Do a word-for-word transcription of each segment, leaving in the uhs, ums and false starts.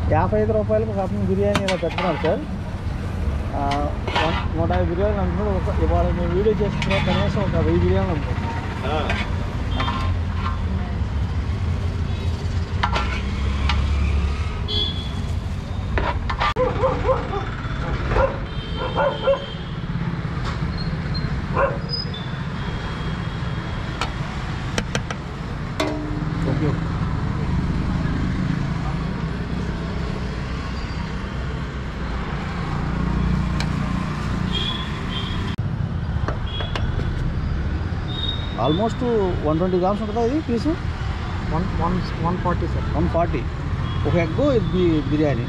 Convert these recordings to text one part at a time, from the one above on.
యాభై ఐదు రూపాయలకు ఒక అతను బిర్యానీ ఇలా పెట్టుకున్నాను సార్. నూట యాభై బిర్యానీలు అనుకున్నాడు. ఒక ఇవాళ మేము వీడియో చేసుకున్న కనీసం ఒక వెయ్యి బిర్యానీలు అనుకుంటాం. ఆల్మోస్ట్ వన్ ట్వంటీ గ్రామ్స్ ఉంటుందా ఇది piece? One one one forty sir. One forty ఒక ఎగ్ ఇది బిర్యానీ.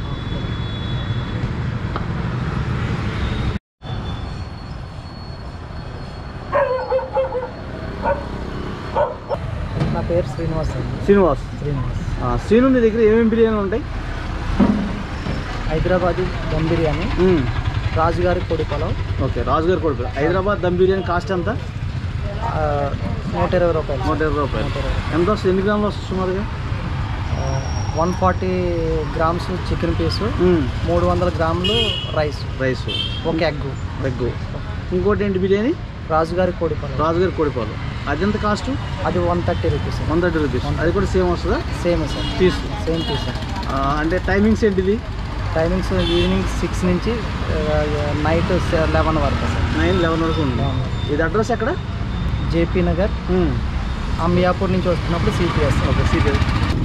నా పేరు శ్రీనివాస్ అండి. శ్రీనివాస్ శ్రీనివాస్ శ్రీను మీ దగ్గర ఏమేమి బిర్యానీలు ఉంటాయి? హైదరాబాదీ దమ్ బిర్యానీ, రాజుగారి పొడి పలావ్. ఓకే, రాజుగారి పొడి పలావ్. హైదరాబాద్ దమ్ బిర్యానీ కాస్ట్ ఎంత? నూట ఇరవై రూపాయలు. నూట ఇరవై రూపాయలు. ఎంత వస్తుంది? ఎన్ని గ్రాములు వస్తుంది సుమారుగా? One forty grams chicken piece, మూడు వందల గ్రాములు రైస్ రైస్ ఒక ఎగ్ ఎగ్ ఇంకోటి ఏంటి బిర్యానీ? రాజుగారి పొడి పలావ్. రాజుగారి పొడి పలావ్. అది ఎంత కాస్ట్? అది one thirty rupees. One thirty rupees. అది కూడా సేమ్ వస్తుందా? Same sir. Piece same piece. అంటే టైమింగ్స్ ఏంటిది? టైమింగ్స్ ఈవినింగ్ సిక్స్ నుంచి నైట్ లెవెన్ వరకు సార్. నైన్ లెవెన్ వరకు ఉంది. ఇది అడ్రస్ ఎక్కడ? జేపీ నగర్, అంబియాపూర్ నుంచి వస్తున్నప్పుడు CPS. Okay, CPS.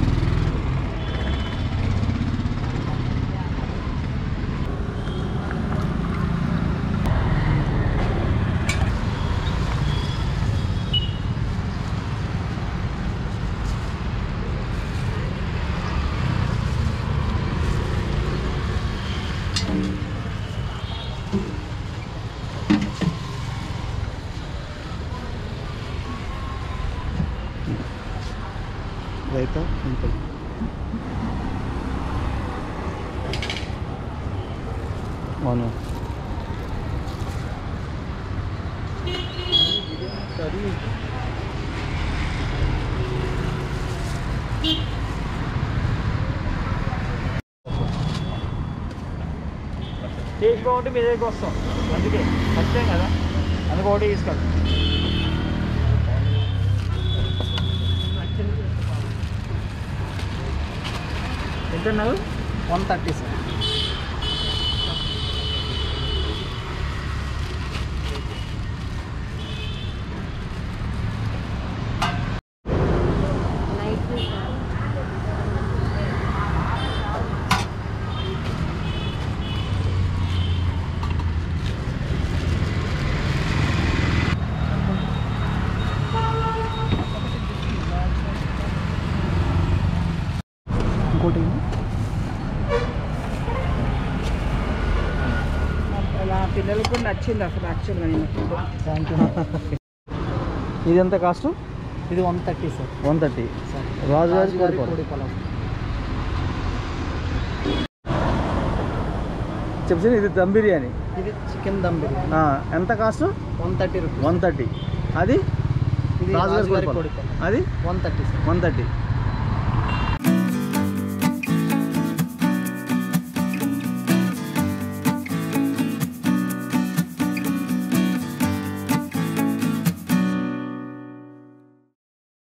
Raita simple. అవును. టేస్ట్ బాగుంటే మీ దగ్గరికి వస్తాం. అందుకే ఫస్ట్ టైం కదా, అందుకు ఒకటి తీసుకెళ్తాం. ఎంతన్నావు? One thirty sir. ఇంకోటి అలా పిల్లలకు కూడా నచ్చింది అసలు యాక్చువల్గా. నేను థ్యాంక్ యూ. ఇది ఎంత కాస్ట్? ఇది one thirty sir. One thirty sir. రాజుగారి పొడి పలావ్. చెప్పి ఇది దమ్ బిర్యానీ. ఇది చికెన్ దమ్ బిర్యానీ. ఎంత cost? One thirty rupees. One thirty. అది ఇది రాజుగారి పొడి పలావ్. అది one thirty sir. One thirty